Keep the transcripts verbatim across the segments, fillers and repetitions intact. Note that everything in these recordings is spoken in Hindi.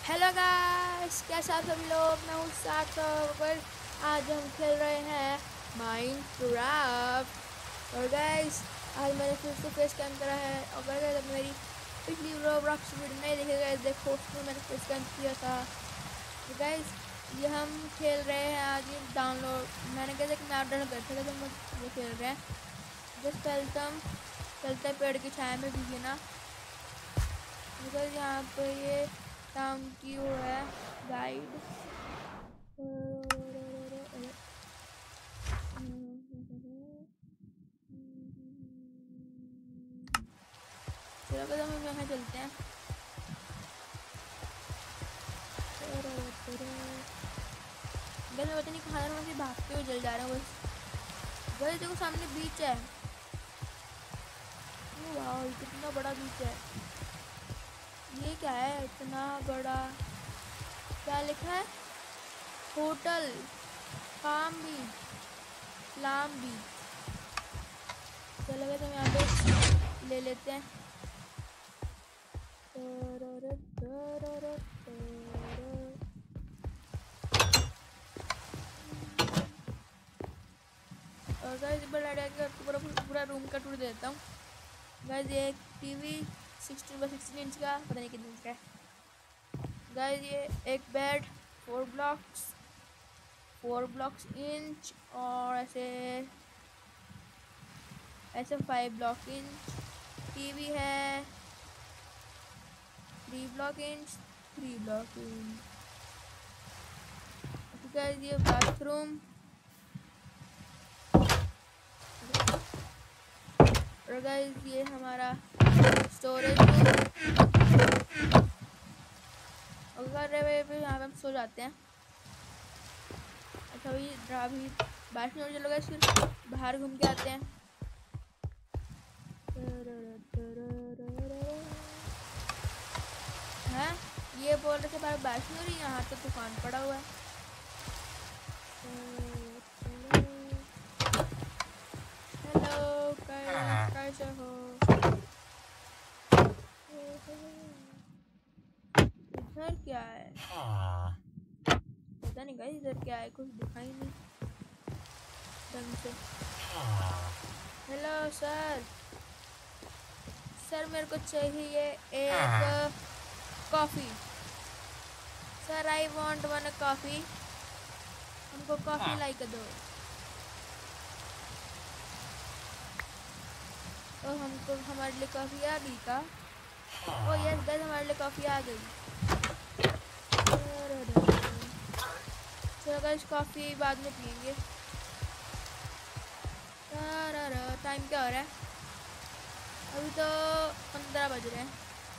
हेलो गाइस, कैसे आप सभी लोग। मैं हूँ सागर। आज हम खेल रहे हैं माइनक्राफ्ट। और गाइस आज मैंने फिर से फेस कैम करा है। और गाइस मेरी पिछली रोब्लॉक्स वीडियो नहीं देखे गए, देखो उसमें मैंने फेस कैम किया था। तो गाइस ये हम खेल रहे हैं आज ये डाउनलोड। मैंने कहा था कि मैं आप डाउनलोड करते थे, तो हम ये खेल रहे हैं। बस पहले हम चलते पेड़ की छाया में भी ना, बिकॉज यहाँ पे ये टाउन की वो है गाइड। चलो कदम हम यहाँ चलते हैं। मैं पता नहीं कहाँ से भागते हुए जल जा रहे हैं। बस बस देखो सामने बीच है। वाह कितना बड़ा बीच है। ये क्या है इतना बड़ा, क्या लिखा है? होटल पाम बीच, लाम बीच। चलो गए तो यहाँ पे ले लेते हैं। और गाइस बड़ा का पूरा पूरा रूम का टूर देता हूँ। गाइस ये एक TV sixteen by sixteen inch का, पता नहीं कितने इंच का है। गाइस ये एक bed four blocks four blocks inch और ऐसे ऐसे फाइव ब्लॉक इंच। टीवी है three block inch three block inch. Guys ये बाथरूम। और गाइस ये हमारा स्टोरेज रूम। अगर पे यहाँ पे हम सो जाते हैं। अच्छा अभी अभी बारिश में चलो गाइस, फिर बाहर घूम के आते हैं। हैं ये बोल रहे थे बाहर बारिश नहीं हो रही, यहाँ तो तूफान पड़ा हुआ है। हेलो कैसे हो? इधर क्या है? पता नहीं गाइस इधर क्या है, कुछ दिखाई नहीं ढंग से। हेलो सर सर मेरे को चाहिए एक coffee. Sir I want one coffee. हमको कॉफ़ी लाइक दो। तो हमको हमारे लिए कॉफ़ी आ गई का? ओ यस गाइस हमारे लिए कॉफ़ी आ गई। चलो गाइस कॉफ़ी बाद में पियेंगे। टाइम क्या हो रहा है? अभी तो पंद्रह बज रहे हैं।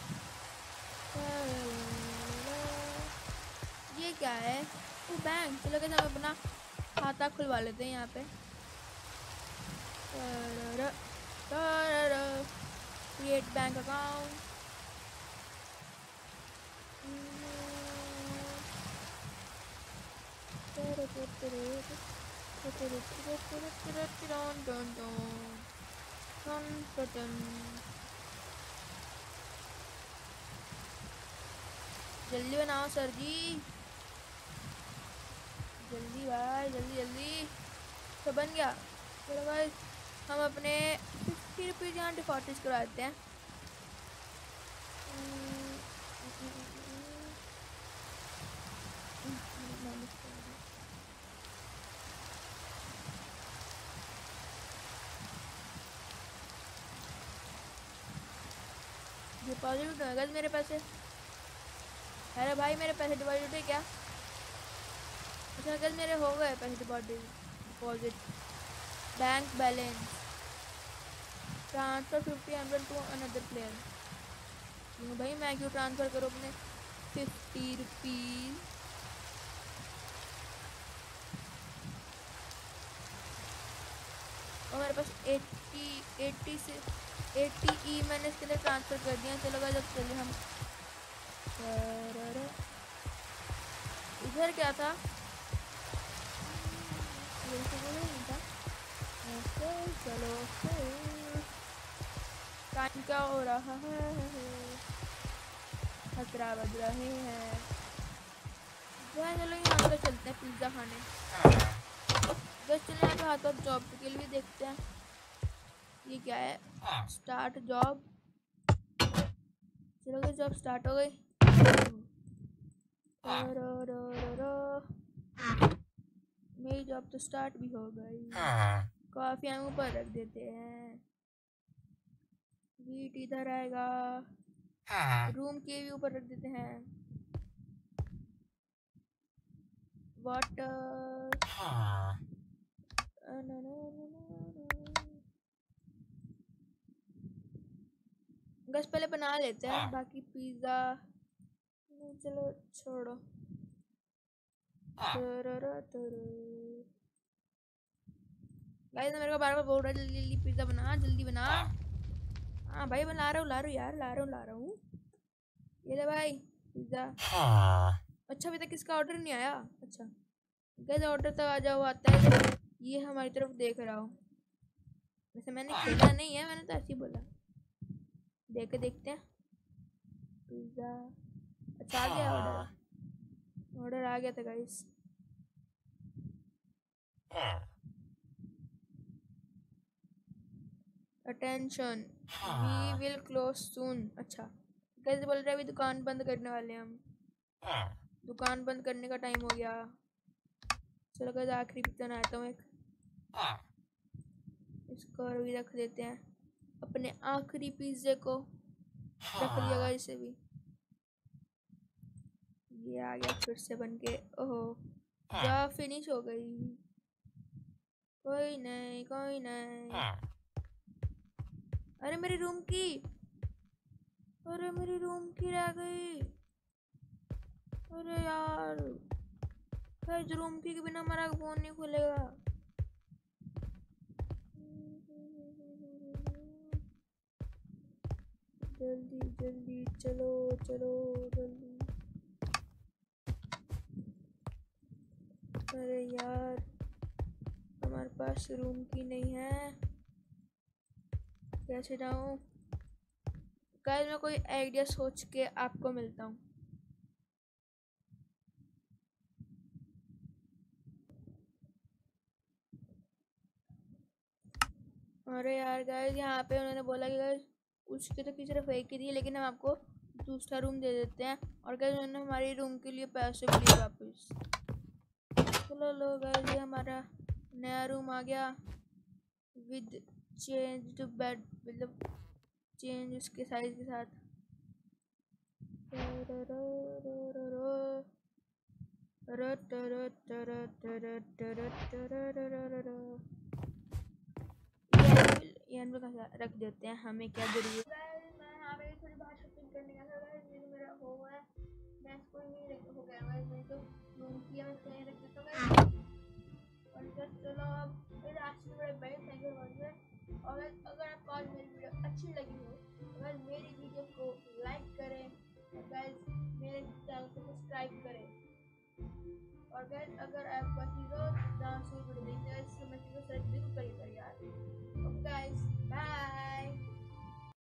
ये क्या है? वो बैंक। चलो गाइस हम अपना खाता खुलवा लेते हैं यहाँ पे। Create bank account. जल्दी बनाओ सर जी, जल्दी भाई जल्दी जल्दी। तो बन गया। चलो भाई हम अपने फिफ्टी रुपीज़ यहाँ डिपॉजिट करवाते हैं। डिपॉजिट होगा मेरे पैसे। अरे भाई मेरे पैसे डिपॉजिट है क्या? अच्छा अगर मेरे हो गए पैसे deposit deposit bank balance transfer fifty hundred to another player. क्यों भाई मैं क्यों ट्रांसफ़र करूँ अपने फिफ्टी रुपीज़? और मेरे पास एट्टी एट्टी से एट्टी ई मैंने इसके लिए ट्रांसफ़र कर दिया। चलो भाई जब चलिए हम इधर क्या था? नहीं था। चलो टाइम क्या हो रहा है? खतरा बज रहे हैं। चलो यहाँ पे चलते हैं पिज्ज़ा खाने। बस चलिए यहाँ पे हाथ हाथ जॉब के लिए देखते हैं ये क्या है। Start job. चलो गई जॉब स्टार्ट हो गई। मेरी जॉब तो स्टार्ट भी हो गई। काफी हम ऊपर रख देते हैं। वीट इधर आएगा। रूम के भी ऊपर रख देते हैं। वाटर। गैस पहले बना लेते हैं बाकी पिज्जा। चलो छोड़ो। गाइस मेरे को बार बार बोल रहा है जल्दी जल्दी पिज्जा बना जल्दी बना। हाँ भाई मैं ला रहा हूँ ला रहा हूँ यार ला रहा हूँ ला रहा हूँ। ये ले भाई पिज्जा। अच्छा अभी तक किसका ऑर्डर नहीं आया। अच्छा गाइस ऑर्डर तक आ जाओ आता है। ये हमारी तरफ देख रहा हूँ। वैसे मैंने खेला नहीं है मैंने तो ऐसे ही बोला। देख के देखते हैं पिज्जा। अच्छा आ गया ऑर्डर। ऑर्डर आ गया था guys. Attention we will close soon. अच्छा कैसे बोल रहे हैं अभी दुकान बंद करने वाले हैं हम। दुकान बंद करने का टाइम हो गया। चलो गाइस आखिरी पिज्जा बनाता हूँ एक। इसको और भी रख देते हैं अपने आखिरी पिज्जे को। रख लिया गाइस इसे भी। ये आ गया फिर से बन के। ओहो जा फिनिश हो गई। कोई नहीं कोई नहीं। अरे मेरी रूम की। अरे मेरी रूम की रह गई। अरे यार गाइस रूम की के बिना हमारा फोन नहीं खुलेगा। जल्दी जल्दी चलो चलो जल्दी। अरे यार हमारे पास रूम की नहीं है। कैसे जाऊँ। गाइस मैं कोई आइडिया सोच के आपको मिलता हूँ। अरे यार गाइस यहाँ पे उन्होंने बोला कि गाइस उसके तो की सिर्फ एक ही थी लेकिन हम आपको दूसरा रूम दे देते हैं। और गाइस उन्होंने हमारी रूम के लिए पैसे भी लिए वापस। चलो लो गाइस ये हमारा नया रूम आ गया विद चेंज बेड मतलब चेंज उसके साइज के साथ। रख देते हैं हमें क्या जरूरत। मैं यहाँ पे थोड़ी बाहर शॉपिंग करने गया था गाइस। ये मेरा हो गया मैं इसको नहीं रख हो गया गाइस। मैं तो रूम किया मैं इसको नहीं रख देता गाइस। और फिर चलो अब मेरे आज की वीडियो भाई थैंक यू फॉर वाचिंग। और अगर आपको आज मेरी वीडियो अच्छी लगी हो तो गाइस मेरी वीडियो को लाइक करें और गाइस मेरे चैनल को सब्सक्राइब करें। और गाइस अगर आपको चीज़ों डांस की वीडियो देखनी है तो मैं चीज़ों से बिल्कुल करिए यार। Okay guys bye.